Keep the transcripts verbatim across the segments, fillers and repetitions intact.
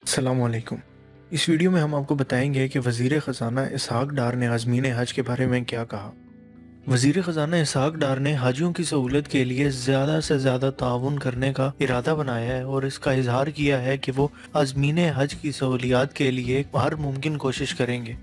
السلام علیکم۔ اس ویڈیو میں ہم آپ کو بتائیں گے کہ وزیر خزانہ اسحاق ڈار نے عازمین حج کے بارے میں کیا کہا۔ وزیر خزانہ اسحاق ڈار نے حاجیوں کی سہولت کے لیے زیادہ سے زیادہ تعاون کرنے کا ارادہ بنایا ہے اور اس کا اظہار کیا ہے کہ وہ عازمین حج کی سہولیات کے لیے ہر ممکن کوشش کریں گے۔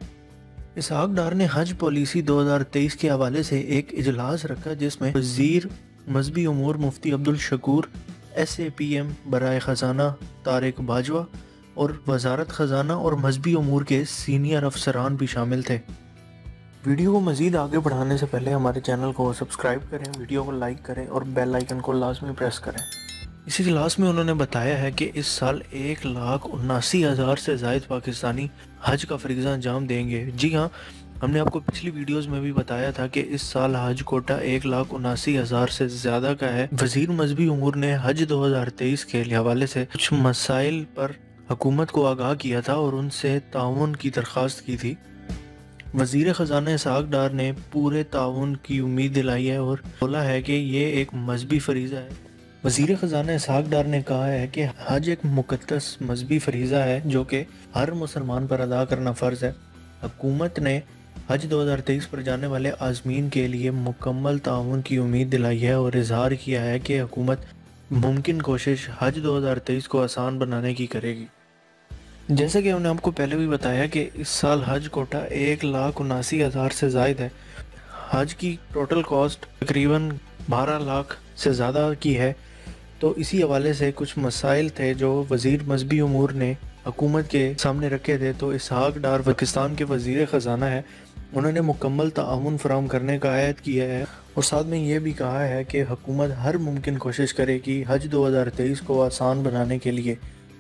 اسحاق ڈار نے حج پالیسی دو ہزار تیئیس کے حوالے سے ایک اجلاس رکھا جس میں وزیر مذہبی امور مفتی عبدالشکور، ایس اے پی ایم برائے خزانہ طارق باجوہ اور وزارت خزانہ اور مذہبی امور کے سینئر افسران بھی شامل تھے۔ ویڈیو کو مزید آگے بڑھانے سے پہلے ہمارے چینل کو سبسکرائب کریں، ویڈیو کو لائک کریں اور بیل آئیکن کو لازمی پریس کریں۔ اس اجلاس میں انہوں نے بتایا ہے کہ اس سال ایک لاکھ اناسی ہزار سے زائد پاکستانی حج کا فریضہ انجام دیں گے۔ جی ہاں، ہم نے آپ کو پچھلی ویڈیوز میں بھی بتایا تھا کہ اس سال حج کوٹہ ایک لاکھ اناسی ہزار سے زیادہ کا ہے۔ وزیر مذہبی امور نے حج دو ہزار تیئیس کے حوالے سے کچھ مسائل پر حکومت کو آگاہ کیا تھا اور ان سے تعاون کی درخواست کی تھی۔ وزیر خزانہ اسحاق ڈار نے پورے تعاون کی امید دلائی ہے اور بولا ہے کہ یہ ایک مذہبی فریضہ ہے۔ وزیر خزانہ اسحاق ڈار نے کہا ہے کہ حج ایک مقدس مذہبی فریضہ ہے جو کہ ہر مسلمان پر ادا کرنا فرض ہے۔ حکومت نے حج دو ہزار تیئیس پر جانے والے عازمین کے لیے مکمل تعاون کی امید دلائی ہے اور اظہار کیا ہے کہ حکومت ممکن کوشش حج دو ہزار تیئیس کو آسان بنانے کی کرے گی۔ جیسا کہ ہم نے آپ کو پہلے بھی بتایا کہ اس سال حج کوٹہ ایک لاکھ اناسی ہزار سے زائد ہے۔ حج کی ٹوٹل کاسٹ تقریباً بارہ لاکھ سے زیادہ کی ہے، تو اسی حوالے سے کچھ مسائل تھے جو وزیر مذہبی امور نے حکومت کے سامنے رکھے تھے۔ تو اسحاق ڈار پاکستان کے وزیر خزانہ ہے، انہوں نے مکمل تعاون فراہم کرنے کا عہد کیا ہے اور ساتھ میں یہ بھی کہا ہے کہ حکومت ہر ممکن کوشش کرے گی حج دو ہزار تیئیس کو آسان بنانے کے لیے۔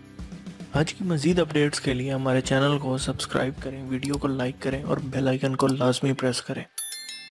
حج کی مزید اپڈیٹس کے لیے ہمارے چینل کو سبسکرائب کریں، ویڈیو کو لائک کریں اور بیل آئیکن کو لازمی پریس کریں۔